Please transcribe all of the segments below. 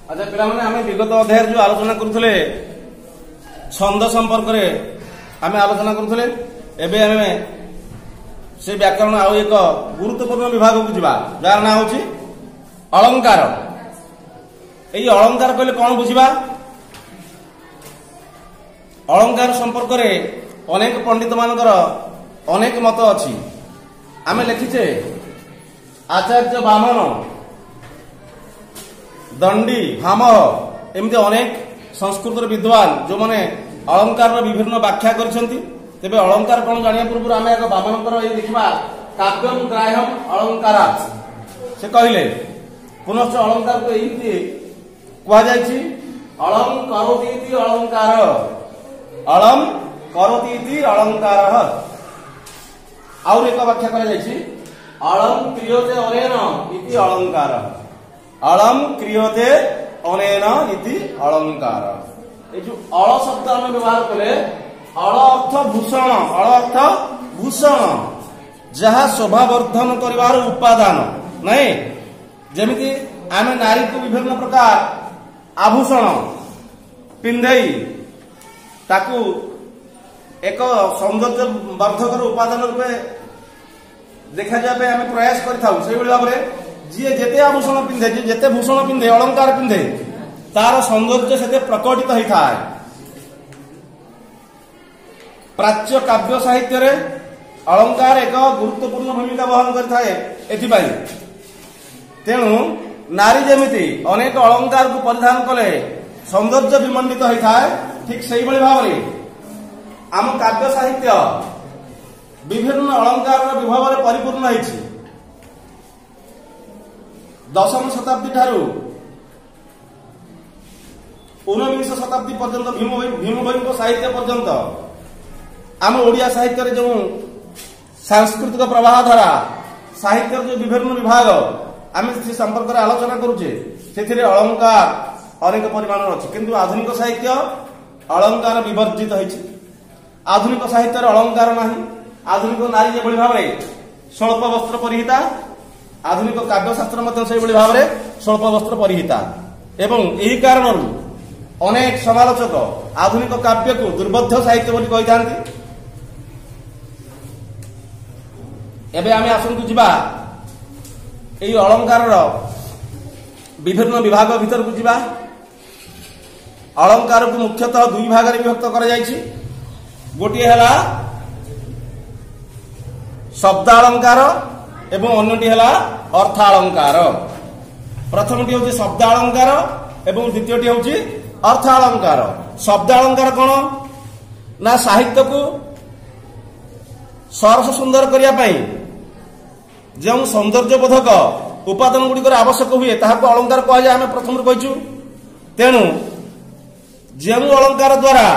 अच्छा पिलामाने आमे विगत अध्याय जो आलोचना करुथले छंद संपर्क रे आमे आलोचना करुथले एबे आमे से व्याकरण आउ एक गुरुत्वपूर्ण विभाग को जिबा जार ना होची अलंकार। एई अलंकार कहले कोन बुझिबा अलंकार संपर्क रे अनेक पंडित मानकर अनेक मत अछि। आमे लिखिचे आचार्य बामन दंडी भामह एमती अनेक संस्कृत विद्वान जो माने अलंकार विभिन्न व्याख्या करछंती। तेबे अलंकार कोन जानिया पूर्व आमे एक बामनकर ए देखिबा काव्यम ग्राह्यम अलंकारात् से कहिले पुनश्च अलंकार को एइति कुआ जायछि अलम करोति इति अलंकार अलम करोति इति अलंकारः। और एक व्याख्या करा जायछि अलम क्रियते अनेन इति अलंकारः अलम क्रियते अनेन इति अलंकार। ए जो अल शब्द हम व्यवहार कले अल अर्थ भूषण अल अर्थ भूषण जहा शोभा वर्धन करिवार उपादान नहीं जेमिति आमे नारी को विभिन्न प्रकार आभूषण पिंधई ताकू एक सौंदर्य वर्धक उपादान रूपे देखा जाए आम प्रयास करें भाव में जी जेते आभूषण पिंधे जेते भूषण पिंधे अलंकार पिंधे तार सौंदर्य से प्रकटित होता है। प्राच्य काव्य साहित्य रे अलंकार एक गुरुत्वपूर्ण भूमिका वहन करता है। तेणु नारी जेमिति अनेक अलंकार को परिधान कले सौंदर्य विमंडित होता है ठीक से भाव में आम काव्य साहित्य विभिन्न अलंकार विभव में परिपूर्ण होइछि। दशम शताब्दी ठारू 19 शताब्दी पर्यंत भीमभोई साहित्य पर्यंत आम ओडिया साहित्य जो सांस्कृतिक प्रवाह धारा साहित्य जो विभिन्न विभाग आम संपर्क में आलोचना करुचे से अलंकार अनेक परिमाण अच्छी किंतु आधुनिक साहित्य अलंकार विवर्जित होइछि। आधुनिक साहित्य अलंकार नहीं। आधुनिक नारी जो भाव में स्वल्प वस्त्र परिहिता आधुनिक काव्यशास्त्र भाव में स्वल्प वस्त्र परिहिता एवं यही कारण अनेक समालोचक आधुनिक काव्य को दुर्बोध्य साहित्य बोली कहि थांती। एबे आमे आसंतु जिबा एई अलंकार विभिन्न विभाग भीतर को जिबा। अलंकार को मुख्यतः दुई भाग में विभक्त करा जायछि। गोटे है शब्द अलंकार एवं अन्यटी है अर्थ अलंकार। प्रथमटी हूँ शब्द अलंकार एवं द्वितीयटी हूँ अर्थ अलंकार। शब्द अलंकार कौन ना साहित्य को सरस सुंदर करने जो सौंदर्यबोधक उपादान गुड़िक आवश्यक हुए ताहाको अलंकार कह जाए। आम प्रथम कहीचु तेणु जो अलंकार द्वारा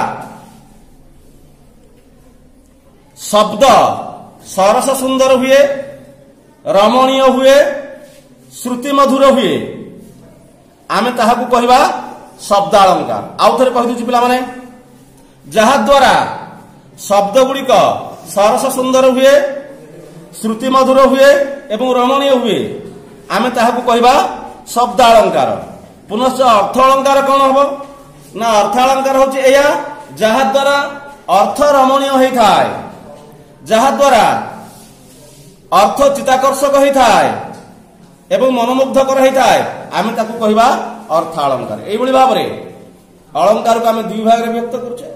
शब्द सरस सुंदर हुए रमणीय हुए श्रुति मधुर हुए आम ताहाकू कहवा शब्द अलंकार। आउ थे कहीदे पिला माने जहा द्वारा शब्द गुड़िक सरस सुंदर हुए श्रुति मधुर हुए एवं रमणीय हुए आम ताहाकू कहवा शब्द अलंकार। पुनश्च अर्थ अलंकार कौन हम ना अर्थ अलंकार हूँ या जहा द्वारा अर्थ रमणीय होता है जहा द्वारा अर्थ चिताकर्षक होता है एवं मनोमुग्धकर होता है आम ताकू कहवा अर्थ अलंकार। यही भाव में अलंकार को आम दुई भाग में व्यक्त करुचे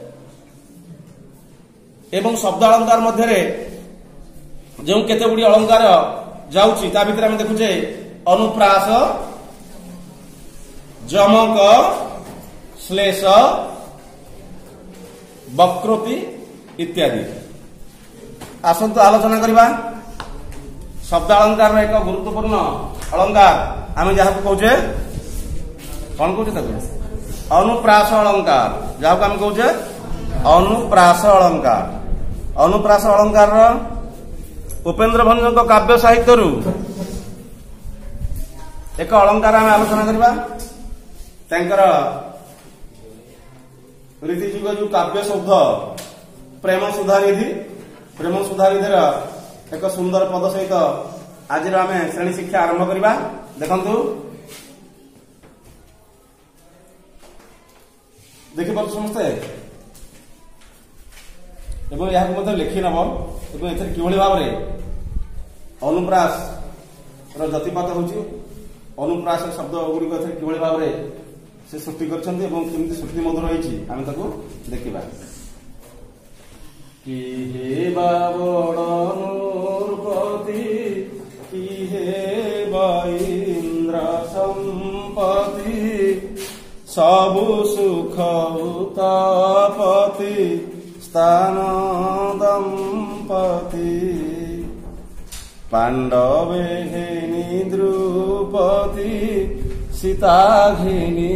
एवं शब्द अलंकार मध्य जो केते गुडी अलंकार जाउछि ता भितर आम देखुचे अनुप्रास जमक श्लेष वक्रोति इत्यादि। आसंतु आलोचना करबा शब्द अलंकार एक गुरुत्वपूर्ण अलंकार आम जहाँ कहे कौन कहे अनुप्रास अलंकार जहाँ आम कहे अनुप्रास अलंकार। अनुप्रास अलंकार उपेन्द्र भंज काव्य साहित्य एक अलंकार आम आलोचना करबा। रीतिजुग जो काव्य शब्द प्रेम सुधानिधि एक सुंदर पद सहित आज आम श्रेणी शिक्षा आरंभ करवा। देखंतु देखिपार समस्ते एवं यहाँ लिखि नब एवं एथि किभଳି भाବରେ अनुप्रास जतिपात होची अनुप्रास शब्द गुड़िक एथि किभଳି भाବରେ से सृष्टि करछन्ती एवं केमती श्रुति मधुर होईची आमे ताको देखिबा कि हे बाबड़नुपति कि हे इंद्र संपत्ति सबु सुख उत्पत्ति स्थान दंपति पांडवे घेनी द्रुपति सीता घेनी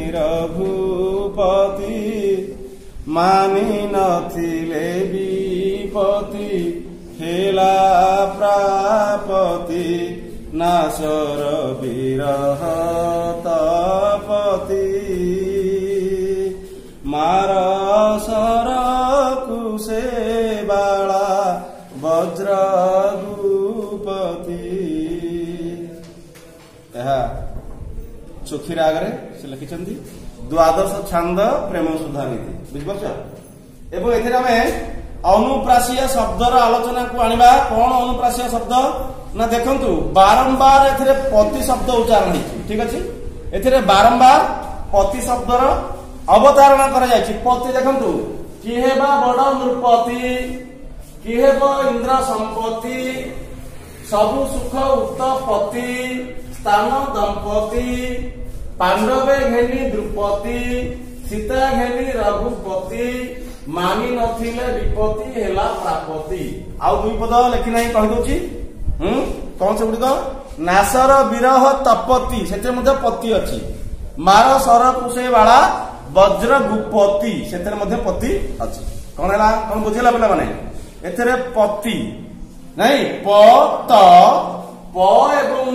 रघुपति मानी नथिले विपति हेला प्रापति नासर विरह तपति मारसर कुशे बाला वज्र गुपति चोखी राग से लिखिंट द्वादश छांद प्रेम सुधानीति बुझिपार एवं एथिरे आमे अनुप्रासीय शब्दर आलोचना को आनिबा कोन अनुप्रासीय शब्द ना देखंतु बारंबार एथिरे पति शब्द उच्चारण होछि ठीक अछि एथिरे बारंबार पति शब्दर अवतारणा करा जायछि पति देखंतु कि हेबा बड़ नृपति कि हेबा इंद्र संपत्ति सबु सुख उत्पत्ति स्थान दंपति पांडवे घेनी द्रुपति सीता घेनी रघुपति मानी नथिले विपत्ति हेला प्रापति आउ दुई पद लिखि नाही कहि दोछि कौन से गुडिक नासर विरह तपति सेते मध्ये पति अछि मार सर कुशे बाला वज्र गुपति सेते मध्ये पति अछि कोन हला कोन बुझिला पिला माने एथरे पति नहीं प एवं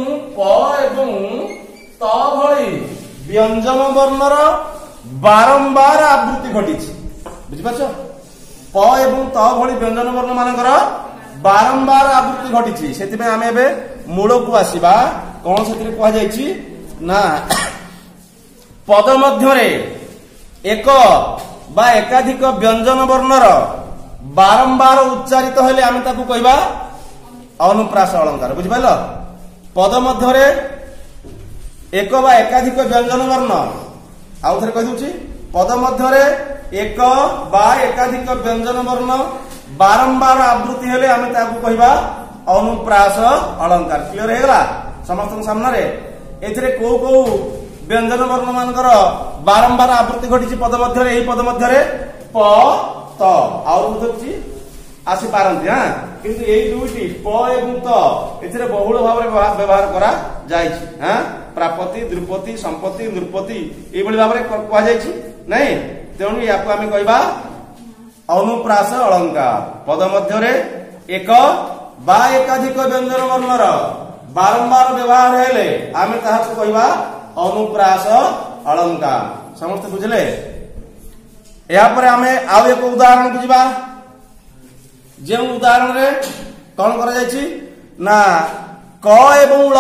त भଳି व्यंजन वर्णर बारंबार आवृत्ति घटिछि बुझिपाछ प एवं त भଳି व्यंजन वर्ण मानकर बारंबार आवृत्ति घटिछि सेति में आमे एबे मूल को आसीबा कोन सेति कहै जायछि ना पद मध्यरे एक बा एकाधिक व्यंजन वर्णर बारंबार उच्चारित हेले आमे ताकू कहबा अनुप्रास अलंकार बुझिपाइल पद मध्यरे एक बा एकाधिक व्यंजन वर्ण आउ थरे कहि दोछि पद मध्यरे एक बा एकाधिक व्यंजन वर्ण बारंबार आवृत्ति हेले आमे ताकू कहबा अनुप्रास अलंकार क्लियर हेगला समस्त सामने रे एथिरे को व्यंजन वर्ण मानकर बारंबार आवृत्ति घटिछि पद मध्यरे एही पद मध्यरे प त आउ बुझछि आसी पारंती हां किंतु एही दुइटी प एवं त एथिरे बहुल भाबरे व्यवहार करा जायछि हां प्रापति द्रुपति संपत्ति नृपति एही भली भाबरे कहै जायछि नै तेणु याको आमे कहबा अनुप्रास अलंकार पद मध्यरे एक बा एकाधिक व्यंजन वर्णर बारंबार व्यवहार हेले आमे ताहाको कहबा अनुप्रास अलंकार समस्त बुझले या पर आमे आउ एक उदाहरण बुझिबा जे उदाहरण रे कोन करा जायछि ना क एवं ल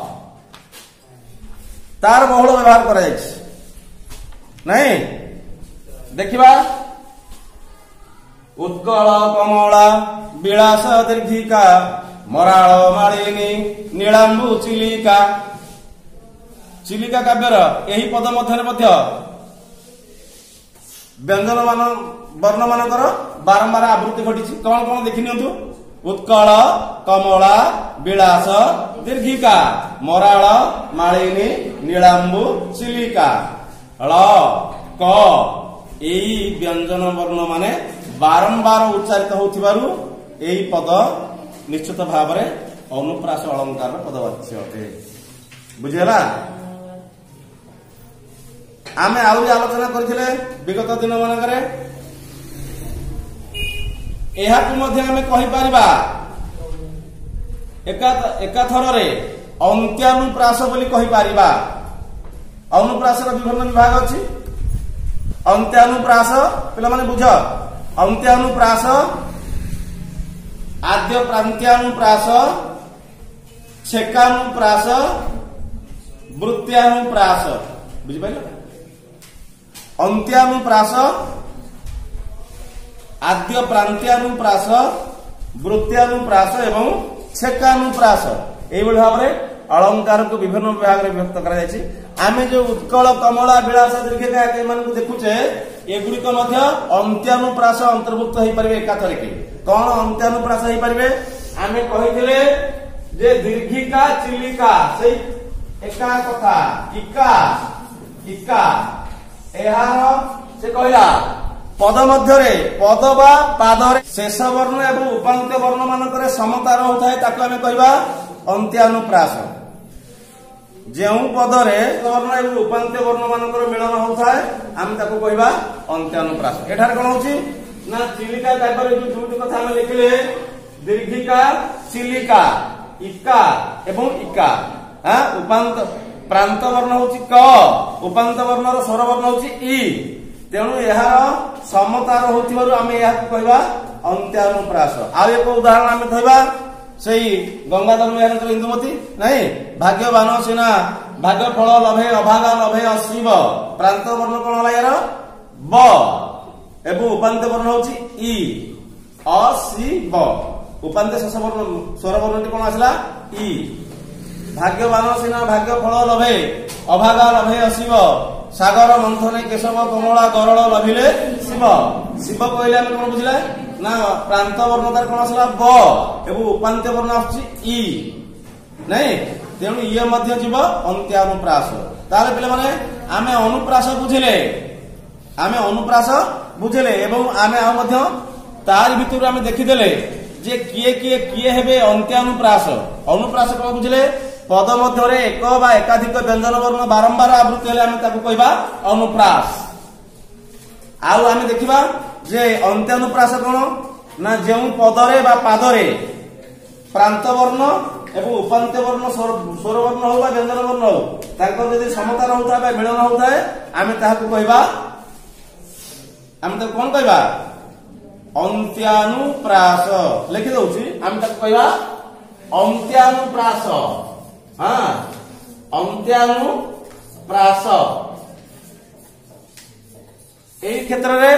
तार बहुल व्यवहार करा जायछि नहीं देखिबा उत्कल कमला विलास दीर्घिका मराळ मालिनी नीलांबु चिलिका चिलिका काव्यर एही पद मध्य व्यंजन मान वर्ण मानकर बारंबार आवृत्ति घटिछि कौन कौन देखि नियंतु उत्कल कमला विलास दीर्घिका मराळ मालिनी नीलांबु चिलिका ल क एही व्यंजन वर्ण माने बारंबार उच्चारित होथिबारु एही पद निश्चित भाव में अनुप्रास अलंकार पदवाच्य अटे बुझेला आमे आउ आलोचना करथिले विगत दिन मानकरे एहा को मध्ये आमे कहि परिबा एका थररे अंत्यानुप्रास बोली कहि परिबा अनुप्रास रो विभिन्न विभाग अछि अंत्यानुप्रास पिला माने बुझ अंत्यानुप्रास आद्य प्रांत्यानुप्रास छेकानुप्रास वृत्त्यानुप्रास बुझि पाइल अंत्यानुप्रास, आद्य प्रांत्यानुप्रास, वृत्त्यानुप्रास एवं छेकानुप्रास एभଳି भाବରେ अलंकार को विभिन्न विभाग में विभक्त करा जायछि। आमे जो उत्कल कमला विलास दीर्घिका एमानकु देखुचे एगुड़िक मध्य अंत्यानुप्रास अंतर्भुक्त होई परिबे एकाथरके। कोन अंत्यानुप्रास होई परिबे? आमे कहिथिले जे दीर्घिका चिलिका सेई एका कथा इका इका एहार से कहला पद मध्यरे पद बा पादरे शेष वर्ण एवं उपांत्य वर्ण मानकरे समता रहउथाय ताकु आमे कहबा अंत्यानुप्रास। जेउ पदरे वर्ण एवं उपांत्य वर्ण मानकर मिलन होउथाय आमे ताकु कहबा अंत्यानुप्रास। एठार कोन होछि ना चिलिका काव्ୟରେ जो दुटी कथा हम लिखिले दीर्घिका चिलिका इका एवं इका उपांत प्रांत वर्ण होछि क, उपांत वर्णर स्वर वर्ण होछि इ। तेणु यार समता होथिबारु आमे या कहबा अंत्यानुप्रास। आ एक उदाहरण आमे कहबा सेई गंगाधर मेहर इंदुमती नहीं भाग्यवान सिना भाग्य फल लभे अभागा लभे अशिव। प्रांत वर्ण कोन होला यार ब एवं उपांत वर्ण होछि इ अशिव। उपांत शेष वर्ण स्वर वर्णटी कोन आसला इ। भाग्यवान सिना भाग्य फल लभे अभागा लभे अशिव। सागर मंथने केशव कमला गरल लभिले शिव। शिव कहले हम कोन बुझिला ना प्रांत वर्ण तार कोन आसला ब एवं उपांत्य वर्ण आछि इ नहीं। तेणु ये मध्य जीव अंत्यानुप्रास। ताले पिले माने आमे अनुप्रास बुझिले एवं आमे आ मध्य तार भितर आमे देखिदेले जे किए किए किए हेबे अंत्यानुप्रास। अनुप्रास कोन बुझिले पद मध्यरे एक बा एकाधिक व्यंजन वर्ण बारंबार आवृत्ति हेले आमे ताकु कहबा अनुप्रास। आउ आमे देखिबा जे अंत्यानुप्रास कोन ना जेउ पदरे बा पादरे प्रांत वर्ण एवं उपांत्य वर्ण स्वर वर्ण हो बा व्यंजन वर्ण हो ताको यदि समता रहउता बा मिलन होउता आमे ताहाकु कहबा आमे ताकु कोन कहबा अंत्यानुप्रास। लिखि दउछि आमे ताकु कहबा अंत्यानुप्रास। अंत्यानुप्रास एई क्षेत्र रे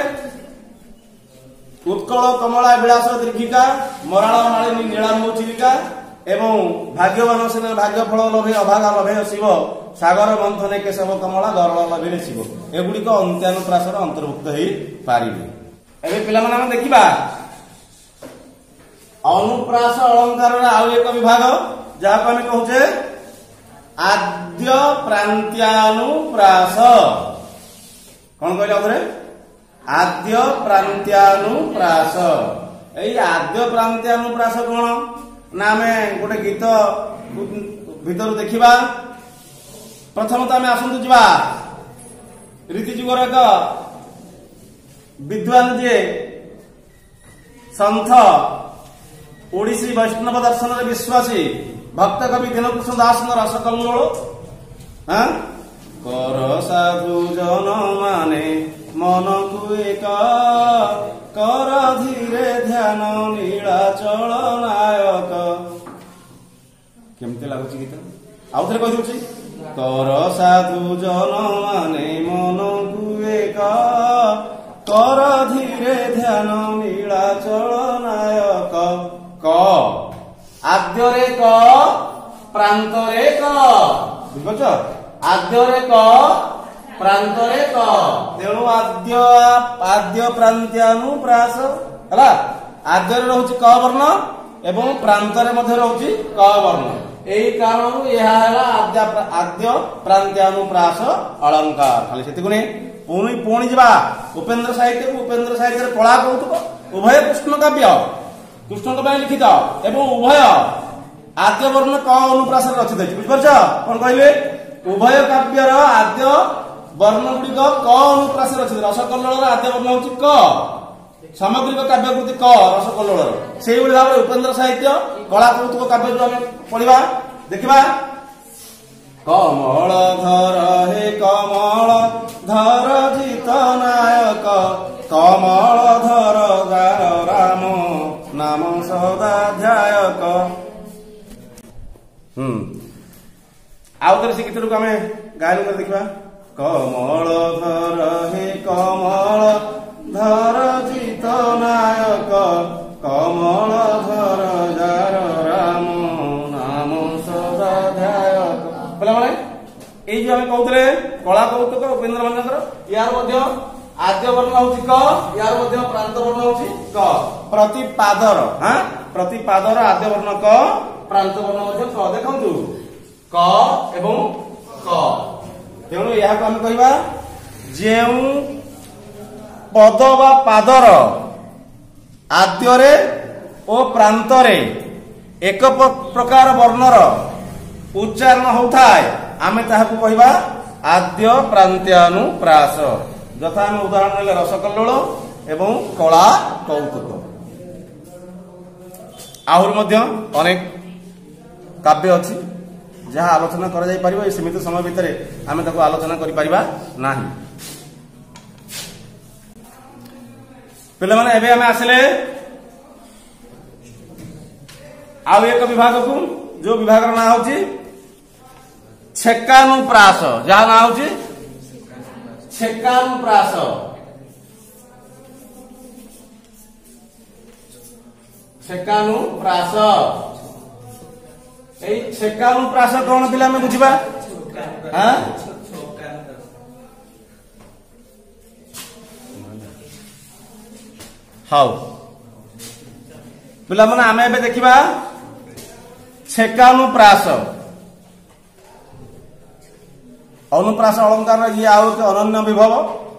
उत्कल कमला विलास दीर्घिका मराळ मालिनी नीलाम्बु चिलिका एवं भाग्यवान सेना भाग्य फल लभे अभागा लभे शिव। सागर मंथने केशव कमला गरल लभिले शिव। एगुडी को अंत्यानुप्रास अंतर्भुक्त होई पारिबे। एबे पिला माने हम देखिबा अनुप्रास अलंकार रा आउ एक विभाग जाको हम कहूचे आद्य प्रांत्यानुप्रास। कौन कहले अथरे आद्य प्रांत्यानुप्रास। एई आद्य प्रांत्यानुप्रास कोन ना आमे गोटे गीत भीतर देखिबा। प्रथम तो आमे आसंतु जिबा रीति जुगर एक विद्वान जे संथ ओडिसी वैष्णव दर्शन रे विश्वासी भक्त कवि दीनकृष्ण दास रस कल्लोल कर साधु जन माने मन को एक कर धीरे ध्यान नीलाचल नायक। केमते लागुची गीत आउ थरे कहि दउची कर साधु जन माने मन को एक कर धीरे ध्यान नीलाचल नायक। क आद्यरे क प्रांतरे क बुझछ आद्यरे क प्रांतरे क। तेणु आद्य प्रांत्यानुप्रास हला आद्यरे रहउची क वर्ण एवं प्रांतरे मध्ये रहउची क वर्ण। एई कारण एहा हला आद्य प्रांत्यानुप्रास अलंकार। खाली सेति गुने पुणी जिबा उपेंद्र साहित्य कला कौतुक उभय कृष्ण काव्य कृष्ण लिखित एवं उभय आद्य वर्ण क अनुप्रास रचित बुझिपारछ। कौन कहले उभय काव्यर आद्य वर्ण गुड़िक क अनुप्रास रचित। रसकल्लोल आद्य वर्ण होची क सामग्रिक काव्यकृति क रसकल्लोल से भाव उपेंद्र साहित्य कला कौतुक काव्य जो आम पढ़ा देखा कमल धर हे कमल धर जित नायक कमल धर गार राम नाम सदा ध्यायक। आउ थे से गीत आम गायन कर देखा कमल धर हे कमल धर चित नायक कमल धर जार राम नाम सदा ध्यायक बोला माने एई जो हम कहउतले कला कौतुक उपेन्द्र भंजकर यार मध्य आद्य वर्ण होची क यार मध्य प्रांत वर्ण होची क प्रति पादर हां प्रति पादर आद्य वर्ण क प्रांत वर्ण मध्य क देखंतु क एवं क तेणु या को हम कहिबा जेउ पद बा पादर आद्यरे ओ प्रांतरे एक प्रकार वर्णर उच्चारण होताय आमे ताहाकु कहिबा आद्य प्रांत्यानुप्रास यथा हम उदाहरण ले रसकल्लोल एवं कला कौतुक आहुर मध्य अनेक काव्य अछि जहाँ आलोचना करा जाय परिबो ए सीमित समय भितर आमे ताको आलोचना करि परिबा नाही पिले माने एबे आमे आसले आउ एक विभाग को जो विभाग ना होची छेकानुप्रास जहाँ ना होची छेकानुप्रास छेकानुप्रास ए छेकानुप्रास कौन पिला में बुझिबा हां हाउ पिला माने आमे एबे देखिबा छेकानुप्रास अनुप्रास अलंकार ये आउ के अनन्य विभव